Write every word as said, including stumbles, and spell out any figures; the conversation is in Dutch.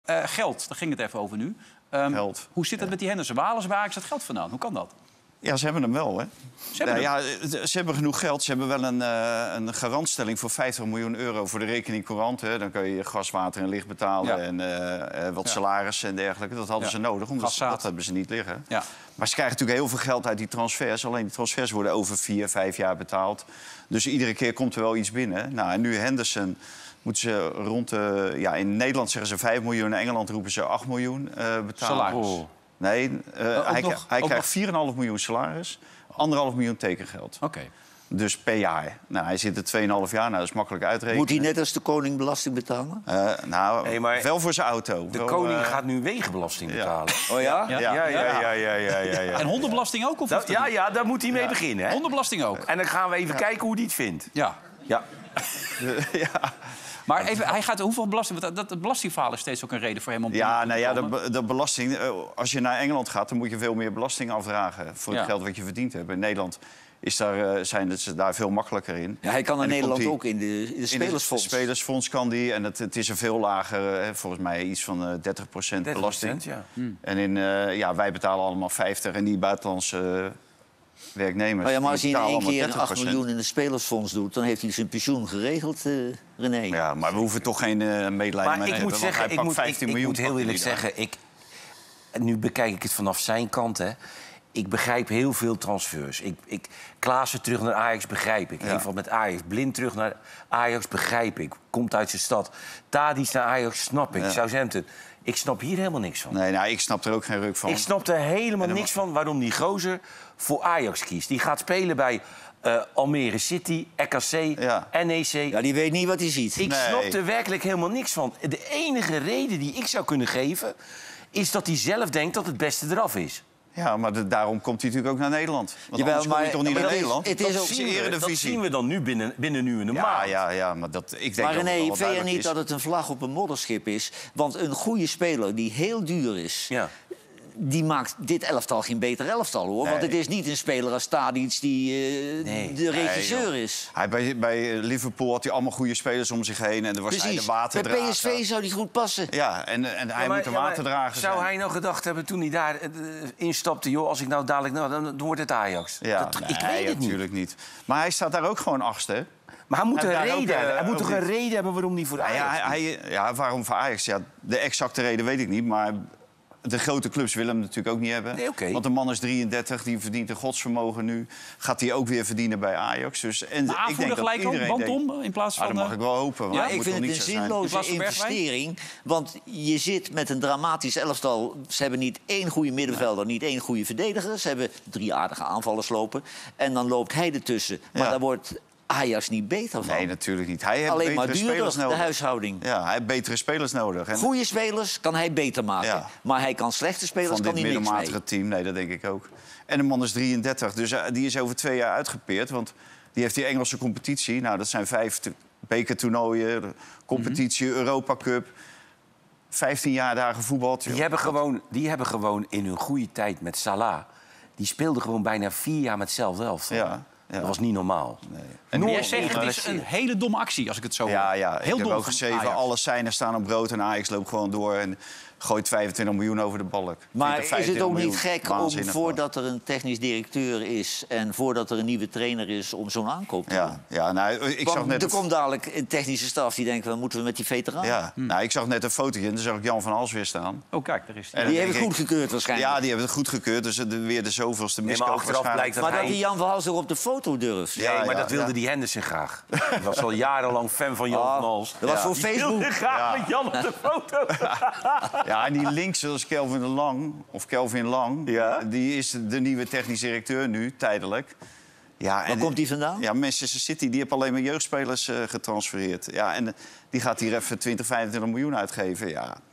Uh, geld, daar ging het even over nu. Um, geld. Hoe zit het ja. met die Henderson? Waar halen ze waar dat geld vandaan? Hoe kan dat? Ja, ze hebben hem wel, hè? Ze hebben, nou, ja, ze hebben genoeg geld. Ze hebben wel een, uh, een garantstelling voor vijftig miljoen euro voor de rekening courant. Hè. Dan kun je gas, water en licht betalen ja. en uh, uh, wat ja. salaris en dergelijke. Dat hadden ja. ze nodig, omdat ze, dat hebben ze niet liggen. Ja. Maar ze krijgen natuurlijk heel veel geld uit die transfers. Alleen die transfers worden over vier, vijf jaar betaald. Dus iedere keer komt er wel iets binnen. Nou, en nu Henderson... moeten ze rond de... Ja, in Nederland zeggen ze vijf miljoen, in Engeland roepen ze acht miljoen uh, betalen. Salaris? Oh. Nee, uh, uh, hij, nog, hij krijgt nog... vier komma vijf miljoen salaris, anderhalf miljoen tekengeld. Oké. Okay. Dus per jaar. Nou, hij zit er twee komma vijf jaar, nou, dat is makkelijk uitrekenen. Moet hij net als de koning belasting betalen? Uh, nou, nee, maar wel voor zijn auto. De wel, koning uh... gaat nu wegenbelasting betalen. Ja. Oh ja? Ja, ja, ja, ja, ja, ja, ja, ja, ja. En hondenbelasting ook? Of dat, ja, ja, daar moet hij mee ja. beginnen. Hè? Hondenbelasting ook. En dan gaan we even ja. kijken hoe hij het vindt. Ja. Ja. ja. Maar even, hij gaat hoeveel belasting... Dat, dat, het belastingverhaal is steeds ook een reden voor hem om... Ja, te nou ja, de, de belasting... Als je naar Engeland gaat, dan moet je veel meer belasting afdragen... voor het ja. geld wat je verdiend hebt. In Nederland is daar, zijn ze daar veel makkelijker in. Ja, hij kan in Nederland die, ook in de, in de spelersfonds. In het spelersfonds kan die. En het, het is een veel lager, hè, volgens mij iets van uh, dertig procent belasting. Ja. Hmm. En in, uh, ja, wij betalen allemaal vijftig en die buitenlandse... Uh, werknemers. Oh ja, maar als hij in één keer acht miljoen in een spelersfonds doet... dan heeft hij zijn pensioen geregeld, uh, René. Ja, maar we hoeven toch geen uh, medelijden maar mee te ik hebben. Moet zeggen, hij ik, moet, vijftien ik, miljoen ik moet heel eerlijk zeggen... Ik, nu bekijk ik het vanaf zijn kant, hè. Ik begrijp heel veel transfers. Ik, ik, Klaassen terug naar Ajax begrijp ik. Ja. Heeft wat met Ajax. Blind terug naar Ajax begrijp ik. Komt uit zijn stad. Tadic naar Ajax snap ik. Ja. Southampton. Ik snap hier helemaal niks van. Nee, nou, ik snap er ook geen ruk van. Ik snap er helemaal niks van waarom die gozer voor Ajax kiest. Die gaat spelen bij uh, Almere City, R K C, ja. N E C. Ja, die weet niet wat hij ziet. Ik nee. snap er werkelijk helemaal niks van. De enige reden die ik zou kunnen geven... is dat hij zelf denkt dat het beste eraf is. Ja, maar de, daarom komt hij natuurlijk ook naar Nederland. Want Jawel, anders kom je toch niet ja, naar is, Nederland? Het is dat, ook, zien we, dat zien we dan nu binnen, binnen nu een ja, maand. Ja, ja, maar dat, ik denk maar dat René, het vind je niet is. dat het een vlag op een modderschip is? Want een goede speler die heel duur is... Ja. die maakt dit elftal geen beter elftal, hoor. Nee. Want het is niet een speler als Tadic die uh, nee. de regisseur nee, is. Hij, bij, bij Liverpool had hij allemaal goede spelers om zich heen. En er was hij de waterdrager. Bij P S V zou hij goed passen. Ja, en, en hij Ja, maar, moet de ja, waterdrager zou zijn. hij nou gedacht hebben toen hij daar uh, instapte... joh, als ik nou dadelijk... Nou, dan, dan wordt het Ajax. Ja, dat, nee, ik weet het natuurlijk niet. niet. Maar hij staat daar ook gewoon achtste, hè? Maar hij moet, hij een reden reden, hebben. ook, hij moet toch niet. een reden hebben waarom hij voor de Ajax... Ja, hij, hij, ja, waarom voor Ajax? Ja, de exacte reden weet ik niet, maar... De grote clubs willen hem natuurlijk ook niet hebben. Nee, okay. Want de man is drieëndertig, die verdient een godsvermogen nu. Gaat hij ook weer verdienen bij Ajax. Dus, en maar ik denk dat gelijk ook, iedereen denkt, om in plaats van... Ah, dat mag ik wel hopen. Want Ja, het ik moet vind het niet een zo zijn. zinloze investering. Want je zit met een dramatisch elftal. Ze hebben niet één goede middenvelder, niet één goede verdediger. Ze hebben drie aardige aanvallers lopen. En dan loopt hij ertussen. Maar Ja. daar wordt Ajax niet beter van. Nee, natuurlijk niet. Hij heeft Alleen maar betere spelers duurder, de nodig. huishouding. Ja, hij heeft betere spelers nodig. En Goede spelers kan hij beter maken. Ja. Maar hij kan slechte spelers van kan dit hij niks mee. middelmatige team, nee, dat denk ik ook. En de man is drieëndertig, dus uh, die is over twee jaar uitgepeerd. Want die heeft die Engelse competitie. Nou, dat zijn vijf bekertoernooien, de competitie, mm-hmm. Europa Cup. vijftien jaar daar gevoetbald. Die hebben, gewoon, die hebben gewoon in hun goede tijd met Salah... die speelden gewoon bijna vier jaar met hetzelfde elftal. Ja. Ja. Dat was niet normaal. Nee. En jij zegt, het is een hele domme actie, als ik het zo hoor. Ja, ja. Heel ik dom heb ook van geschreven, Ajax. alle seinen staan op rood en Ajax loopt gewoon door... en gooit vijfentwintig miljoen over de balk. Maar is het ook niet gek om, Waanzinnig voordat er een technisch directeur is... en voordat er een nieuwe trainer is, om zo'n aankoop te doen? Ja, ja nou, ik Want zag net... er een... komt dadelijk een technische staf die denkt... wat moeten we met die veteraan? Ja, hm. nou, ik zag net een fotootje en daar zag ik Jan van Hals weer staan. Oh, kijk, daar is hij. En Die dan hebben het denk ik- goedgekeurd waarschijnlijk. Ja, die hebben het goedgekeurd. Dus de, weer de zoveelste Nee, maar miskoop achteraf waarschijnlijk. blijkt dat maar dat hij... die Jan van Hals er op de foto durft. Nee, Ja, maar ja, dat wilde ja. die Henderson graag. Die was al jarenlang fan van Jan Ah, van Hals. dat was Ja. voor Die Facebook. wilde graag Ja. met Jan op de foto. Ja, en die links, zoals Kelvin de Lang, of Kelvin Lang... Ja. die is de nieuwe technisch directeur nu, tijdelijk. Ja, Waar en, komt die vandaan? Ja, Manchester City, die heeft alleen maar jeugdspelers uh, getransfereerd. Ja, en uh, die gaat hier even twintig, vijfentwintig miljoen uitgeven. Ja,